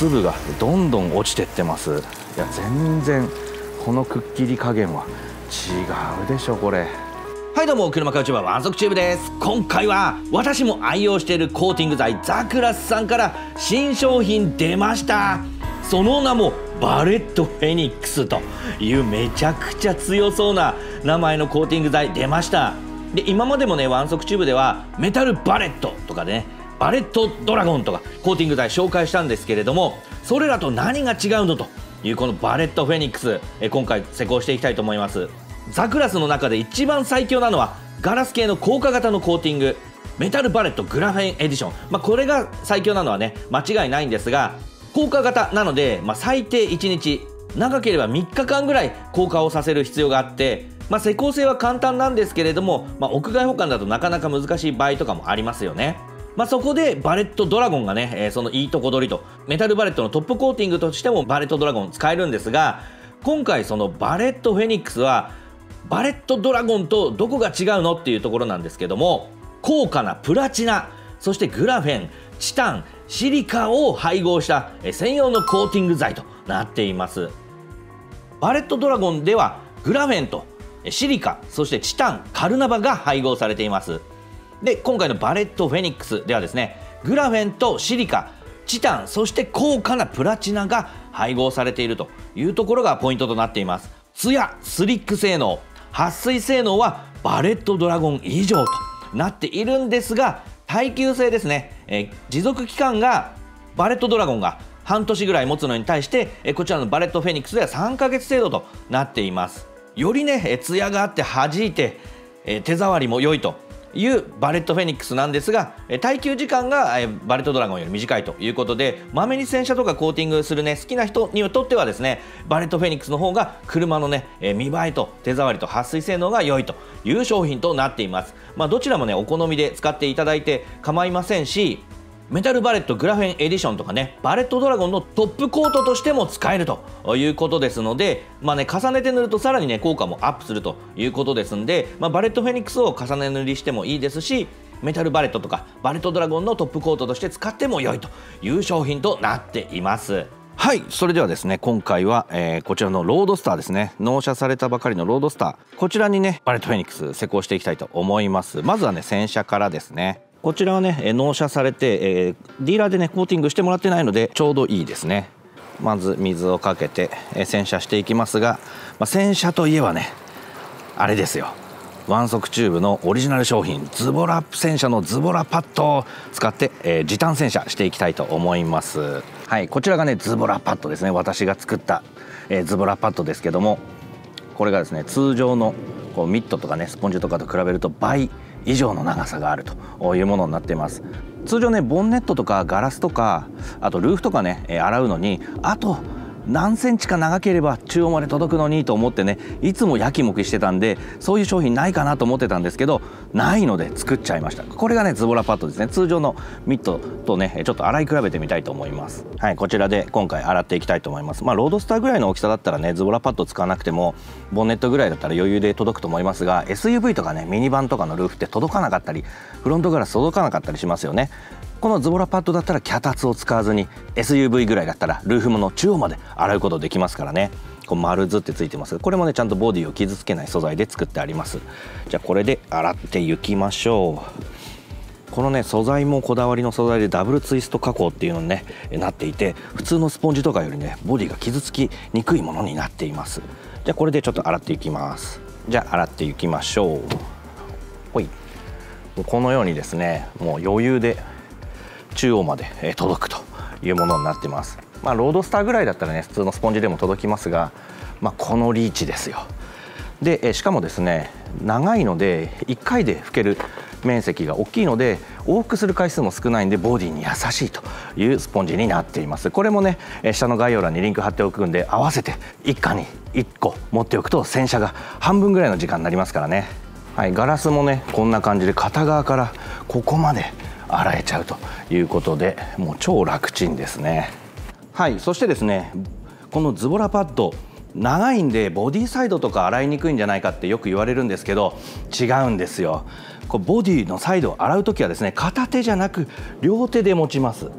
粒がどんどん落ちてってます。いや全然このくっきり加減は違うでしょこれ。 はいどうも、車買うチューバーワンソクチューブです。今回は私も愛用しているコーティング剤ザクラスさんから新商品出ました。その名もバレットフェニックスというめちゃくちゃ強そうな名前のコーティング剤出ました。で今までもねワンソクチューブではメタルバレットとかねバレットドラゴンとかコーティング剤紹介したんですけれども、それらと何が違うのというこのバレットフェニックス、今回施工していきたいと思います。ザクラスの中で一番最強なのはガラス系の硬化型のコーティングメタルバレットグラフェンエディション、これが最強なのはね間違いないんですが、硬化型なので、最低1日長ければ3日間ぐらい硬化をさせる必要があって、施工性は簡単なんですけれども、屋外保管だとなかなか難しい場合とかもありますよね。そこでバレットドラゴンがね、そのいいとこ取りとメタルバレットのトップコーティングとしてもバレットドラゴン使えるんですが、今回そのバレットフェニックスはバレットドラゴンとどこが違うのっていうところなんですけども、高価なプラチナ、そしてグラフェン、チタン、シリカを配合した専用のコーティング剤となっています。バレットドラゴンではグラフェンとシリカ、そしてチタン、カルナバが配合されています。で今回のバレットフェニックスではですね、グラフェンとシリカ、チタン、そして高価なプラチナが配合されているというところがポイントとなっています。ツヤ、スリック性能、撥水性能はバレットドラゴン以上となっているんですが、耐久性ですね、持続期間がバレットドラゴンが半年ぐらい持つのに対して、こちらのバレットフェニックスでは3ヶ月程度となっています。よりねツヤがあって弾いて、手触りも良いというバレットフェニックスなんですが、耐久時間がバレットドラゴンより短いということで、まめに洗車とかコーティングするね好きな人にとってはですね、バレットフェニックスの方が車のね見栄えと手触りと撥水性能が良いという商品となっています。どちらもねお好みで使っていただいて構いませんし、メタルバレットグラフェンエディションとかねバレットドラゴンのトップコートとしても使えるということですので、重ねて塗るとさらにね効果もアップするということですんで、バレットフェニックスを重ね塗りしてもいいですし、メタルバレットとかバレットドラゴンのトップコートとして使っても良いという商品となっています。はい、それではですね今回は、こちらのロードスターですね、納車されたばかりのロードスター、こちらにねバレットフェニックス施工していきたいと思います。まずはね洗車からですね。こちらはね納車されて、ディーラーでねコーティングしてもらってないのでちょうどいいですね。まず水をかけて、洗車していきますが、洗車といえばねあれですよ、ワンソクチューブのオリジナル商品ズボラ洗車のズボラパッドを使って、時短洗車していきたいと思います。はい、こちらがねズボラパッドですね。私が作った、ズボラパッドですけども、これがですね通常のこうミットとかねスポンジとかと比べると倍以上の長さがあるというものになっています。通常ねボンネットとかガラスとかあとルーフとかね洗うのにあと何センチか長ければ中央まで届くのにと思ってねいつもやきもきしてたんで、そういう商品ないかなと思ってたんですけど、ないので作っちゃいました。これがねズボラパッドですね。通常のミットとねちょっと洗い比べてみたいと思います。はい、こちらで今回洗っていきたいと思います。ロードスターぐらいの大きさだったらねズボラパッド使わなくてもボンネットぐらいだったら余裕で届くと思いますが、 SUV とかねミニバンとかのルーフって届かなかったりフロントガラス届かなかったりしますよね。このズボラパッドだったら脚立を使わずに SUV ぐらいだったらルーフもの中央まで洗うことできますからね。こう丸ずってついてます。これもねちゃんとボディを傷つけない素材で作ってあります。じゃあこれで洗っていきましょう。このね素材もこだわりの素材でダブルツイスト加工っていうのにねなっていて、普通のスポンジとかよりねボディが傷つきにくいものになっています。じゃあこれでちょっと洗っていきます。じゃあ洗っていきましょう。ほい、このようにですねもう余裕で中央まで届くというものになっています。ロードスターぐらいだったらね普通のスポンジでも届きますが、このリーチですよ。でしかもですね長いので1回で拭ける面積が大きいので往復する回数も少ないんでボディに優しいというスポンジになっています。これもね下の概要欄にリンク貼っておくんで、合わせて一家に1個持っておくと洗車が半分ぐらいの時間になりますからね。はい、ガラスもねこんな感じで片側からここまで洗えちゃうということでもう超楽ちんですね。はい、そしてですねこのズボラパッド長いんでボディサイドとか洗いにくいんじゃないかってよく言われるんですけど、違うんですよ。こうボディのサイドを洗う時はですね片手じゃなく両手で持ちます。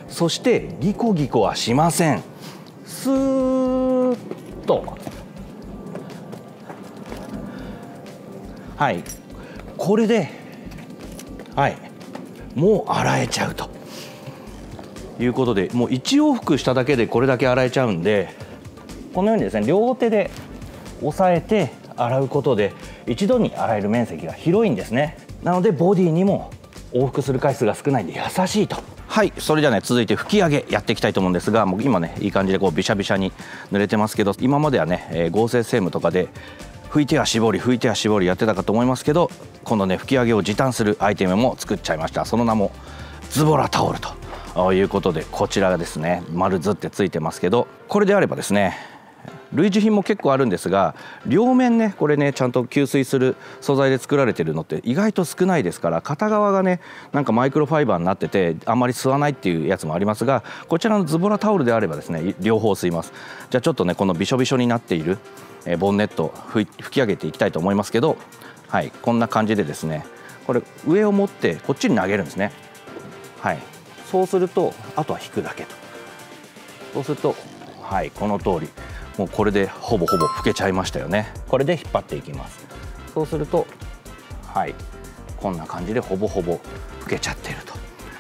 そしてギコギコはしません。スーッと、はい、これで、はい、もう洗えちゃうということで、もう1往復しただけでこれだけ洗えちゃうんで、このようにですね、両手で押さえて洗うことで一度に洗える面積が広いんですね。なのでボディにも往復する回数が少ないんで優しいと。はい、それじゃあね、続いて拭き上げやっていきたいと思うんですが、もう今ね、いい感じでこうびしゃびしゃに濡れてますけど、今まではね、合成製ムとかで拭いては絞り拭いては絞りやってたかと思いますけど、今度ね、拭き上げを時短するアイテムも作っちゃいました。その名もズボラタオルということで、こちらがですね、丸ずってついてますけど、これであればですね、類似品も結構あるんですが、両面ね、これね、ちゃんと吸水する素材で作られてるのって意外と少ないですから、片側がね、なんかマイクロファイバーになっててあんまり吸わないっていうやつもありますが、こちらのズボラタオルであればですね、両方吸います。じゃあちょっとね、このびしょびしょになっているボンネット拭き上げていきたいと思いますけど、はい、こんな感じでですね、これ上を持ってこっちに投げるんですね。はい、そうするとあとは引くだけと。そうすると、はい、この通り、もうこれでほぼほぼ拭けちゃいましたよね。これで引っ張っていきます。そうすると、はい、こんな感じでほぼほぼ拭けちゃってると。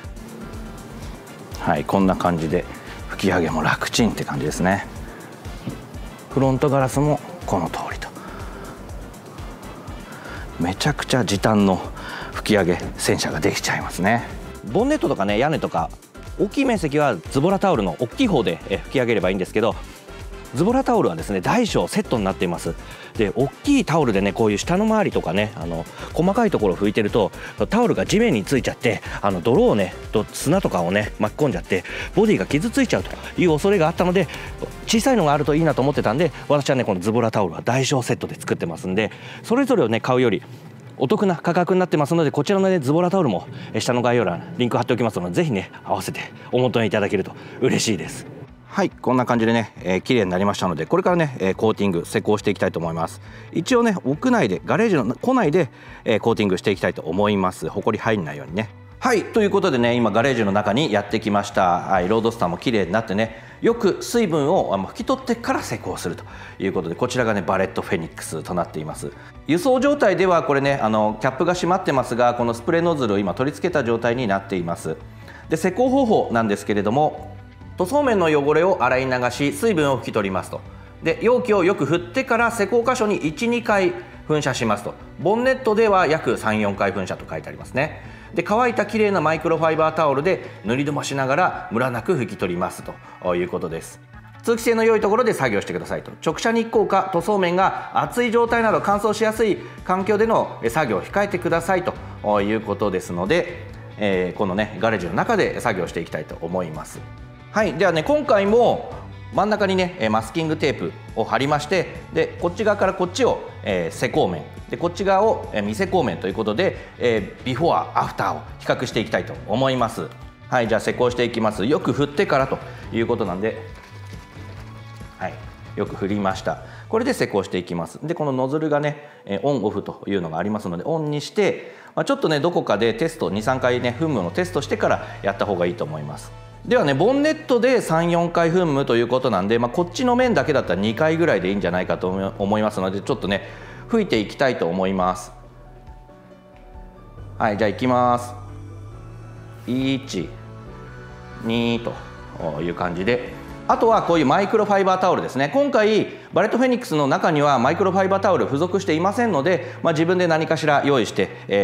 はい、こんな感じで拭き上げも楽ちんって感じですね。フロントガラスもこの通りと、めちゃくちゃ時短の拭き上げ洗車ができちゃいますね。ボンネットとかね、屋根とか大きい面積はズボラタオルの大きい方で拭き上げればいいんですけど、ズボラタオルはですね、大小セットになっています。で、大きいタオルでね、こういう下の周りとかね、細かいところを拭いてるとタオルが地面についちゃって、泥をねと砂とかをね巻き込んじゃってボディが傷ついちゃうという恐れがあったので、小さいのがあるといいなと思ってたんで、私はねこのズボラタオルは大小セットで作ってますんで、それぞれをね買うよりお得な価格になってますので、こちらのねズボラタオルも下の概要欄リンク貼っておきますので、ぜひね合わせてお求めいただけると嬉しいです。はい、こんな感じでね、綺麗になりましたので、これからね、コーティング施工していきたいと思います。一応ね、屋内でガレージの庫内で、コーティングしていきたいと思います。ほこり入んないようにね。はい、ということでね、今ガレージの中にやってきました。はい、ロードスターも綺麗になってね、よく水分を拭き取ってから施工するということで、こちらがねバレットフェニックスとなっています。輸送状態ではこれね、キャップが閉まってますが、このスプレーノズルを今取り付けた状態になっています。で、施工方法なんですけれども、塗装面の汚れを洗い流し水分を拭き取りますと。で、容器をよく振ってから施工箇所に 1,2 回噴射しますと。ボンネットでは約 3,4 回噴射と書いてありますね。で、乾いたきれいなマイクロファイバータオルで塗り止ましながらムラなく拭き取りますということです。通気性の良いところで作業してくださいと。直射日光か塗装面が熱い状態など乾燥しやすい環境での作業を控えてくださいということですので、このねガレージの中で作業していきたいと思います。はい、ではね、今回も真ん中にねマスキングテープを貼りまして、でこっち側からこっちを施工面で、こっち側を未施工面ということで、ビフォーアフターを比較していきたいと思います。はい、じゃあ施工していきます。よく振ってからということなんで、はい、よく振りました。これで施工していきます。で、このノズルがねオンオフというのがありますので、オンにして、ちょっとねどこかでテスト 2,3 回ね噴霧のテストしてからやった方がいいと思います。ではね、ボンネットで 3,4 回噴霧ということなんで、こっちの面だけだったら2回ぐらいでいいんじゃないかと思いますので、ちょっとね吹いていきたいと思います。はい、じゃあいきます。1、2という感じで、あとはこういうマイクロファイバータオルですね。今回バレットフェニックスの中にはマイクロファイバータオル付属していませんので、自分で何かしら用意して、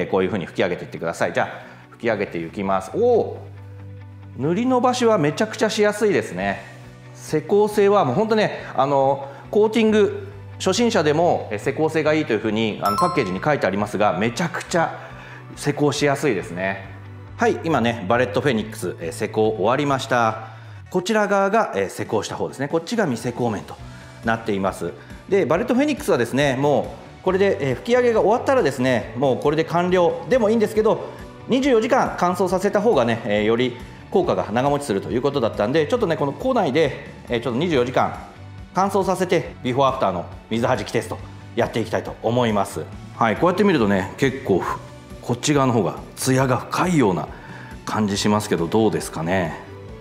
こういうふうに吹き上げていってください。じゃあ吹き上げていきます。おお、塗りのばしはめちゃくちゃしやすいですね。施工性はもう本当ね、コーティング初心者でも施工性がいいというふうにパッケージに書いてありますが、めちゃくちゃ施工しやすいですね。はい、今ねバレットフェニックス施工終わりました。こちら側が施工した方ですね。こっちが未施工面となっています。で、バレットフェニックスはですね、もうこれで吹き上げが終わったらですね、もうこれで完了でもいいんですけど、24時間乾燥させた方がねより効果が長持ちするということだったんで、ちょっとねこの庫内でちょっと24時間乾燥させてビフォーアフターの水はじきテストやっていきたいと思います。はい、こうやって見るとね結構こっち側の方がツヤが深いような感じしますけど、どうですかね。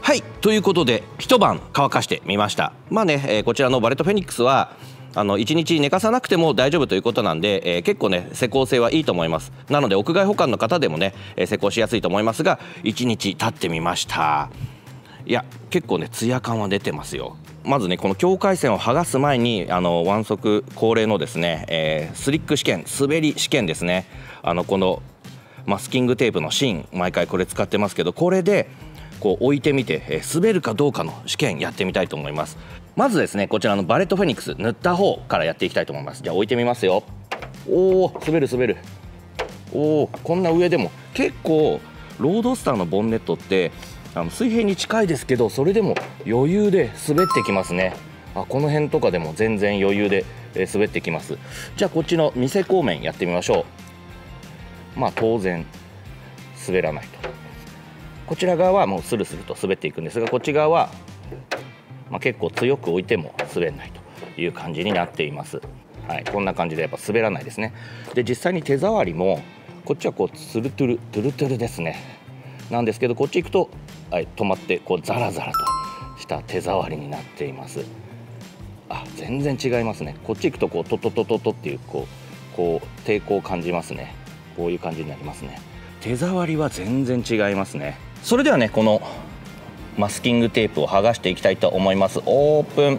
はい、ということで一晩乾かしてみました。まあね、こちらのバレットフェニックスは1日寝かさなくても大丈夫ということなんで、結構ね施工性はいいと思います。なので屋外保管の方でもね、施工しやすいと思いますが、1日経ってみました。いや結構ねツヤ感は出てますよ。まずねこの境界線を剥がす前にワンソク恒例のですね、スリック試験、滑り試験ですね。このマスキングテープの芯、毎回これ使ってますけど、これでこう置いてみて、滑るかどうかの試験やってみたいと思います。まずですねこちらのバレットフェニックス塗った方からやっていきたいと思います。じゃあ置いてみますよ。おお、滑る滑る。おお、こんな上でも結構ロードスターのボンネットって水平に近いですけど、それでも余裕で滑ってきますね。この辺とかでも全然余裕で滑ってきます。じゃあこっちの店後面やってみましょう。まあ当然滑らないと。こちら側はもうスルスルと滑っていくんですが、こっち側は結構強く置いても滑らないという感じになっています。はい、こんな感じでやっぱ滑らないですね。で実際に手触りもこっちはこうツルトゥルトゥルトゥルですね。なんですけどこっち行くと、はい、止まってこうザラザラとした手触りになっています。全然違いますね。こっち行くとこうトトトトトっていうこう抵抗を感じますね。こういう感じになりますね。手触りは全然違いますね。それではねこのマスキングテープを剥がしていきたいと思います。オープン。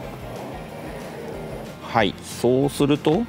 はい、そうすると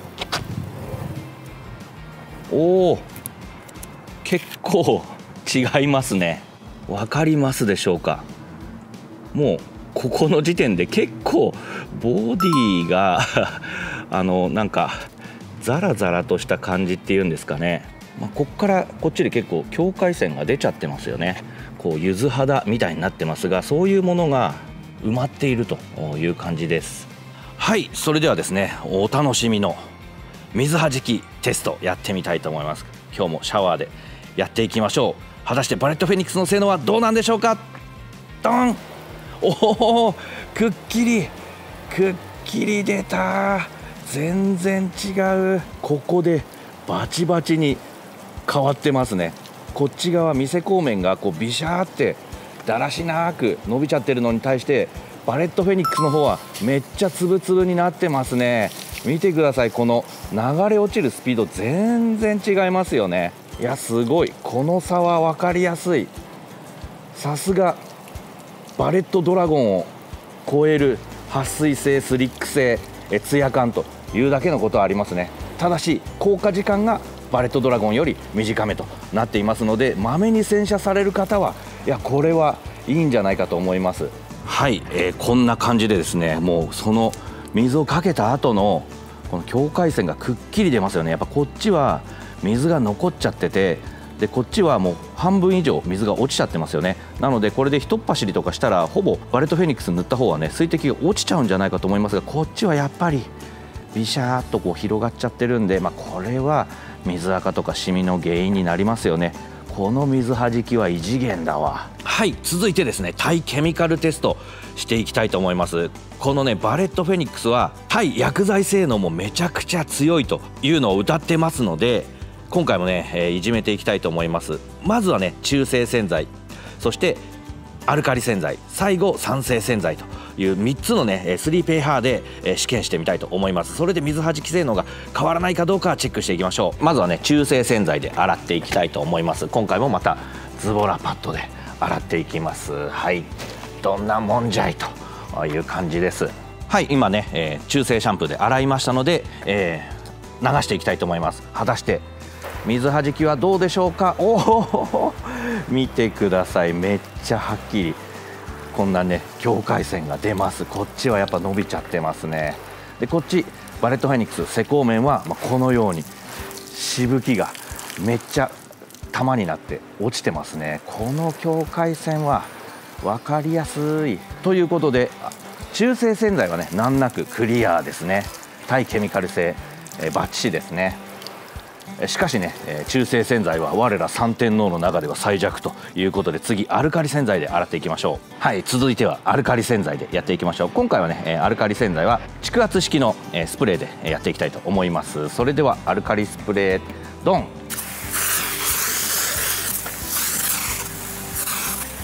おお、結構違いますね。わかりますでしょうか。もうここの時点で結構ボディがなんかザラザラとした感じっていうんですかね。こっからこっちで結構境界線が出ちゃってますよね。こう柚子肌みたいになってますが、そういうものが埋まっているという感じです。はい、それではですねお楽しみの水はじきテストやってみたいと思います。今日もシャワーでやっていきましょう。果たしてバレットフェニックスの性能はどうなんでしょうか。ドン。おお、くっきり出た。全然違う。ここでバチバチに変わってますね。こっち側店後面がこうビシャーってだらしなく伸びちゃってるのに対して、バレットフェニックスの方はめっちゃつぶつぶになってますね。見てください。この流れ落ちるスピード全然違いますよね。いやすごい、この差は分かりやすい。さすがバレットドラゴンを超える撥水性、スリック性、ツヤ感というだけのことはありますね。ただし効果時間がバレットドラゴンより短めとなっていますので、まめに洗車される方はいやこれはいいんじゃないかと思います。はい、こんな感じでですね、もうその水をかけた後のこの境界線がくっきり出ますよね。やっぱこっちは水が残っちゃってて、でこっちはもう半分以上水が落ちちゃってますよね。なのでこれでひとっ走りとかしたらほぼバレットフェニックス塗った方はね水滴が落ちちゃうんじゃないかと思いますが、こっちはやっぱりビシャーっとこう広がっちゃってるんで、これは水垢とかシミの原因になりますよね。この水はじきは異次元だわ。はい、続いてですね対ケミカルテストしていきたいと思います。このねバレットフェニックスは対薬剤性能もめちゃくちゃ強いというのを謳ってますので、今回もね、いじめていきたいと思います。まずはね中性洗剤、そしてアルカリ洗剤、最後酸性洗剤という3つのね 3pH で試験してみたいと思います。それで水はじき性能が変わらないかどうかチェックしていきましょう。まずはね中性洗剤で洗っていきたいと思います。今回もまたズボラパッドで洗っていきます。はい、どんなもんじゃいという感じです。はい、今ね、中性シャンプーで洗いましたので、流していきたいと思います。果たして水はじきはどうでしょうか。おお、見てください。めっちゃはっきりこんなね境界線が出ます。こっちはやっぱ伸びちゃってますね。でこっちバレットフェニックス施工面は、このようにしぶきがめっちゃ玉になって落ちてますね。この境界線は分かりやすいということで、中性洗剤はね難なくクリアですね。対ケミカル性バッチシですね。しかしね中性洗剤は我ら3天王の中では最弱ということで、次アルカリ洗剤で洗っていきましょう。はい、続いてはアルカリ洗剤でやっていきましょう。今回はねアルカリ洗剤は蓄圧式のスプレーでやっていきたいと思います。それではアルカリスプレードン。はい、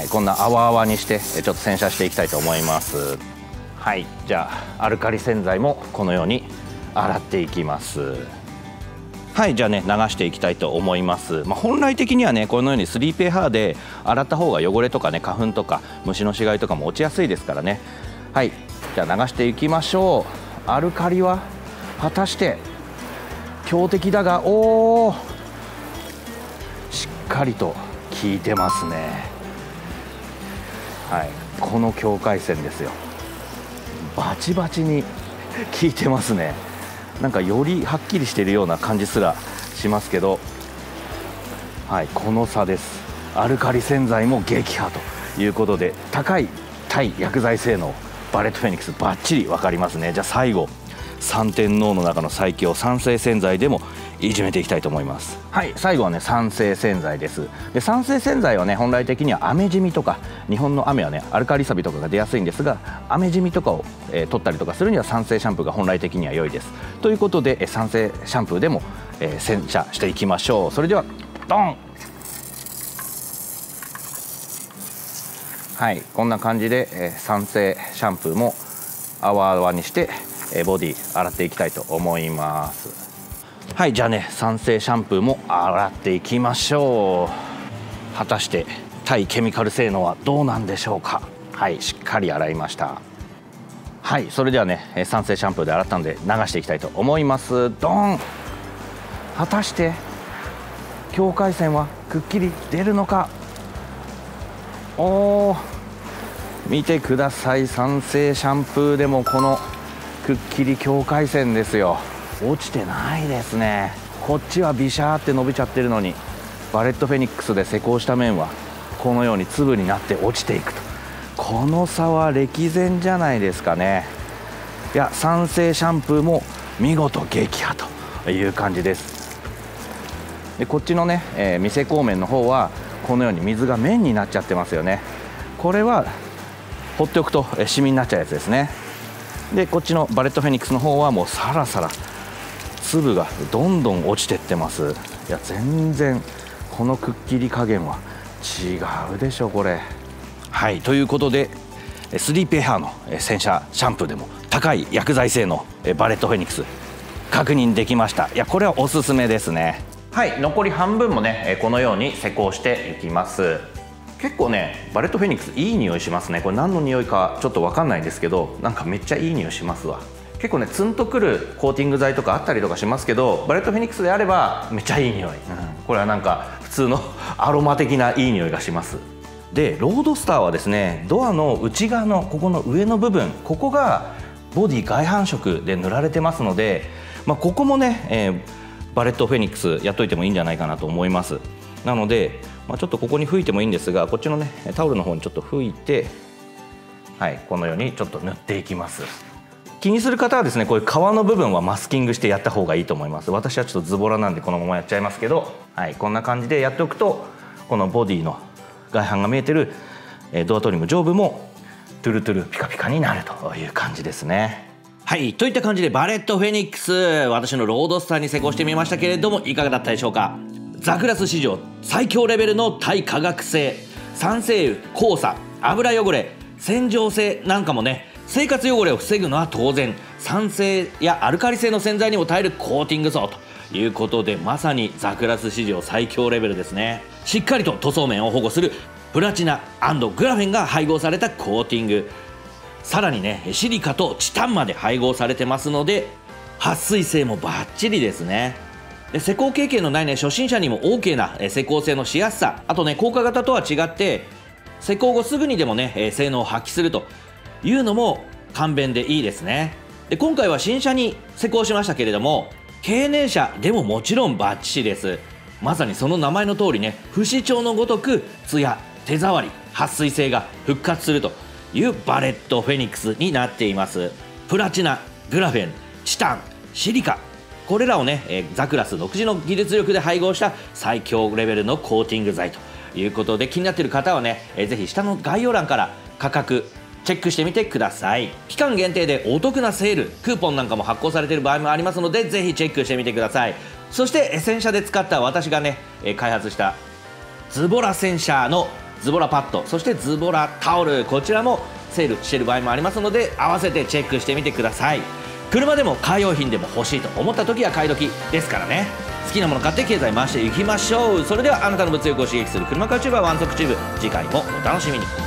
こんな泡々にしてちょっと洗車していきたいと思います。はい、じゃあアルカリ洗剤もこのように洗っていきます。はい、じゃあね流していきたいと思います。本来的にはねこのように 3pH で洗った方が汚れとかね花粉とか虫の死骸とかも落ちやすいですからね。はい、じゃあ流していきましょう。アルカリは果たして強敵だが、おー、しっかりと効いてますね。はい、この境界線ですよ。バチバチに効いてますね。なんかよりはっきりしているような感じすらしますけど、はい、この差です。アルカリ洗剤も撃破ということで、高い対薬剤性能、バレットフェニックスバッチリ分かりますね。じゃあ最後、三天王の中の最強酸性洗剤でもいじめていきたいと思います。はい、最後はね酸性洗剤です。で酸性洗剤はね本来的には雨染みとか、日本の雨はねアルカリサビとかが出やすいんですが、雨染みとかを、取ったりとかするには酸性シャンプーが本来的には良いです。ということで、酸性シャンプーでも、洗車していきましょう。それではドン。はい、こんな感じで、酸性シャンプーも泡々にしてボディ洗っていきたいと思います。はい、じゃあね酸性シャンプーも洗っていきましょう。果たして対ケミカル性能はどうなんでしょうか。はい、しっかり洗いました。はい、それではね酸性シャンプーで洗ったので流していきたいと思います。ドン。果たして境界線はくっきり出るのか。おー、見てください。酸性シャンプーでもこのくっきり境界線ですよ。落ちてないですね。こっちはビシャーって伸びちゃってるのに、バレットフェニックスで施工した面はこのように粒になって落ちていくと、この差は歴然じゃないですかね。いや、酸性シャンプーも見事撃破という感じです。でこっちのね、未施工面の方はこのように水が面になっちゃってますよね。これは放っておくとシミになっちゃうやつですね。でこっちのバレットフェニックスの方はもうサラサラ粒がどんどん落ちてってます。いや全然このくっきり加減は違うでしょこれ。はい、ということで 3pH の洗車シャンプーでも高い薬剤性のバレットフェニックス確認できました。いやこれはおすすめですね。はい、残り半分もねこのように施工していきます。結構ねバレットフェニックスいい匂いしますね。これ何の匂いかちょっと分かんないんですけど、なんかめっちゃいい匂いしますわ。結構ねツンとくるコーティング剤とかあったりとかしますけど、バレットフェニックスであればめっちゃいい匂い、これはなんか普通のアロマ的ないい匂いがします。でロードスターはですね、ドアの内側のここの上の部分、ここがボディ外反色で塗られてますので、ここもね、バレットフェニックスやっといてもいいんじゃないかなと思います。なので、ちょっとここに吹いてもいいんですが、こっちのねタオルの方にちょっと吹いて、はい、このようにちょっと塗っていきます。気にする方はですね、こういう皮の部分はマスキングしてやった方がいいと思います。私はちょっとズボラなんでこのままやっちゃいますけど、はい、こんな感じでやっておくと、このボディの外反が見えてるドアトリム上部もトゥルトゥルピカピカになるという感じですね。はい、といった感じでバレットフェニックス、私のロードスターに施工してみましたけれども、いかがだったでしょうか。ザクラス史上最強レベルの耐化学性、酸性油、黄砂、油汚れ、洗浄性なんかもね、生活汚れを防ぐのは当然、酸性やアルカリ性の洗剤にも耐えるコーティング層ということで、まさにザクラス史上最強レベルですね。しっかりと塗装面を保護するプラチナ&グラフェンが配合されたコーティング、さらにねシリカとチタンまで配合されてますので、撥水性もバッチリですね。で施工経験のないね初心者にも OK な施工性のしやすさ、あとね高価型とは違って施工後すぐにでもね性能を発揮するというのも簡便でいいですね。で今回は新車に施工しましたけれども、経年車でももちろんバッチリです。まさにその名前の通りね、不死鳥のごとくツヤ、手触り、撥水性が復活するというバレットフェニックスになっています。プラチナ、グラフェン、チタン、シリカ、これらをねザクラス独自の技術力で配合した最強レベルのコーティング剤ということで、気になっている方はねぜひ下の概要欄から価格チェックしてみてください。期間限定でお得なセール、クーポンなんかも発行されている場合もありますので、ぜひチェックしてみてください。そして洗車で使った私がね開発したズボラ洗車のズボラパッド、そしてズボラタオル、こちらもセールしている場合もありますので、合わせてチェックしてみてください。車でもカー用品でも欲しいと思った時は買い時ですからね。好きなもの買って経済回していきましょう。それではあなたの物欲を刺激する車買いチューバーワンソクチューブ、次回もお楽しみに。